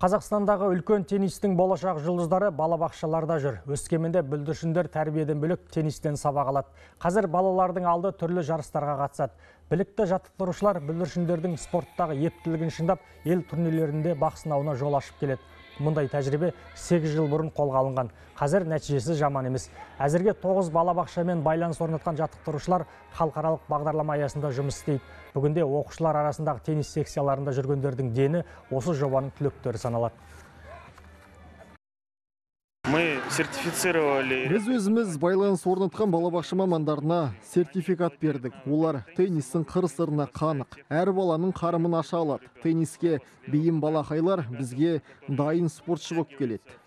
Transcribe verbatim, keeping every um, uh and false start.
Қазақстандағы үлкен теннистің болашақ жұлдыздары балабақшаларда жүр. Өскеменде бүлдіршіндер тәрбиеден бөлек теннистен сабақ алады. Қазір балалардың алды түрлі жарыстарға қатысады. Білікті жаттықтырушылар бүлдіршіндердің спорттағы ептілігін шыңдап, ел турнирлерінде бақ сынауына жол ашып келеді. Мұндай тәжірибе сегіз жыл бұрын қолға алынған. Қазір нәтижесі жаман емес. Әзірге тоғыз балабақшамен байланыс орнатқан жаттықтырушылар халықаралық бағдарлама аясында жұмыс істейді. Бүгінде оқушылар арасындағы теннис секцияларында жүргендердің дені осы жобаның түлектері саналады. Мы сертифицировали. Біз өзіміз байланыс орнатқан балабақша мамандарына сертификат бердік. Олар теннистің қыр-сырына қанық. Әр баланың қарымын аша алады. Тенниске бейім балақайлар бізге дайын спортшы болып келеді.